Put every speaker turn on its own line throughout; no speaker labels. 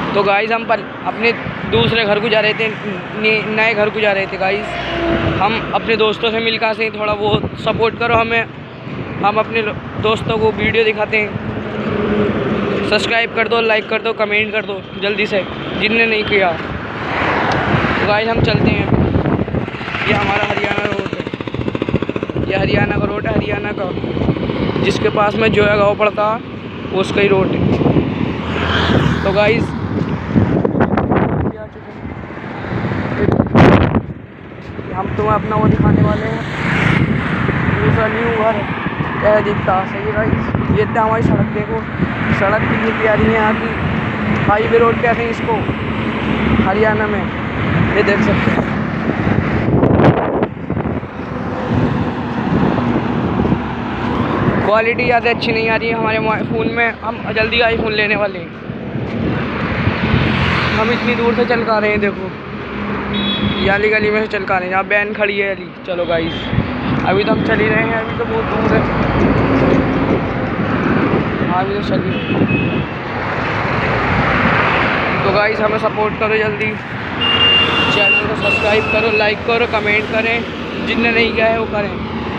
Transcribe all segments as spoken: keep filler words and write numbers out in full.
तो गाइस हम पर अपने दूसरे घर को जा रहे थे, नए घर को जा रहे थे गाइस। हम अपने दोस्तों से मिलकर से थोड़ा बहुत सपोर्ट करो हमें, हम अपने दोस्तों को वीडियो दिखाते हैं। सब्सक्राइब कर दो, लाइक कर दो, कमेंट कर दो जल्दी से जिनने नहीं किया। तो गाइस हम चलते हैं। ये हमारा हरियाणा रोड है, ये हरियाणा का रोड है, हरियाणा का, जिसके पास में जोया गाँव पड़ता है उसका ही रोड है। तो गाइस हम तुम्हें अपना वो दिखाने वाले हैं, दूसरा न्यू घर कैसा दिखता है। सही है गाइस, ये इतना हमारी सड़क देखो, सड़क कितनी प्यारी है यहाँ की। हाईवे रोड कहते हैं इसको हरियाणा में, ये देख सकते हैं। क्वालिटी ज़्यादा अच्छी नहीं आ रही है हमारे फ़ोन में, हम जल्दी आईफोन लेने वाले हैं। हम इतनी दूर से चल कर आ रहे हैं, देखो याली गली में से चल कर आ रहे हैं, यहाँ बैन खड़ी है अली। चलो गाइस अभी तो हम चल ही रहे हैं, अभी तो बहुत दूर है। हाँ अभी तो चल ही रहे हैं। तो गाइस हमें सपोर्ट करो जल्दी, चैनल को सब्सक्राइब करो, लाइक करो, कमेंट करें, जिनने नहीं किया है वो करें।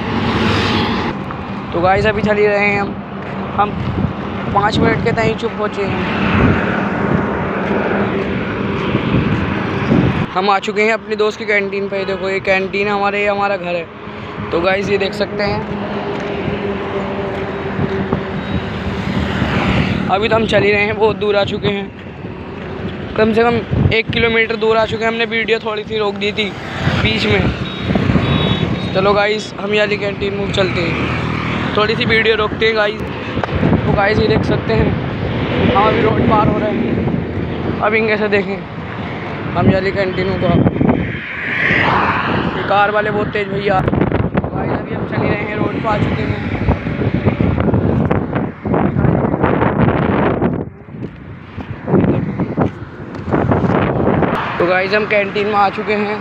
तो गाइस अभी चल ही रहे हैं हम हम पाँच मिनट के तक चुप पहुँचे हैं। हम आ चुके हैं अपने दोस्त की कैंटीन पे। देखो ये कैंटीन है हमारे, ये हमारा घर है। तो गाइस ये देख सकते हैं, अभी तो हम चल ही रहे हैं, बहुत दूर आ चुके हैं, कम से कम एक किलोमीटर दूर आ चुके हैं। हमने वीडियो थोड़ी सी रोक दी थी बीच में। चलो गाइस हम याली कैंटीन में चलते हैं, थोड़ी सी वीडियो रोकते हैं गाइस। तो गाइस ये देख सकते हैं हम अभी रोड पार हो रहे हैं। अब इनके से देखें हम याली कैंटीनों को, ये कार वाले बहुत तेज भैया। गाइस अभी हम चल ही रहे हैं, रोड पर आ चुके हैं। तो गाइस हम कैंटीन में आ चुके हैं।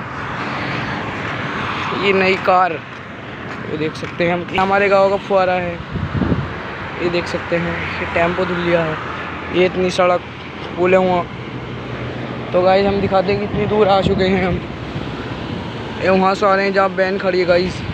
ये नई कार, ये देख सकते हैं हम, हमारे गांव का फुहारा है, ये देख सकते हैं। ये टेम्पो धुल लिया है, ये इतनी सड़क पुले हुआ। तो गाइस हम दिखाते हैं कि इतनी दूर आ चुके हैं हम, ये वहाँ से आ रहे हैं जहाँ बैन खड़ी है गाइस।